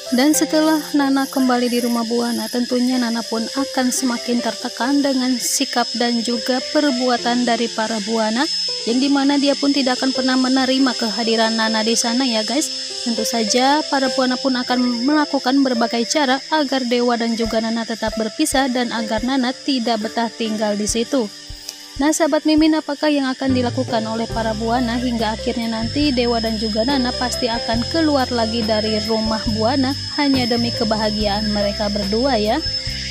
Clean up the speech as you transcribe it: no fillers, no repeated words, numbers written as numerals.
Dan setelah Nana kembali di rumah Buana, tentunya Nana pun akan semakin tertekan dengan sikap dan juga perbuatan dari para Buana, yang dimana dia pun tidak akan pernah menerima kehadiran Nana di sana ya guys. Tentu saja para Buana pun akan melakukan berbagai cara agar Dewa dan juga Nana tetap berpisah dan agar Nana tidak betah tinggal di situ. Nah sahabat Mimin, apakah yang akan dilakukan oleh para Buana hingga akhirnya nanti Dewa dan juga Nana pasti akan keluar lagi dari rumah Buana hanya demi kebahagiaan mereka berdua ya.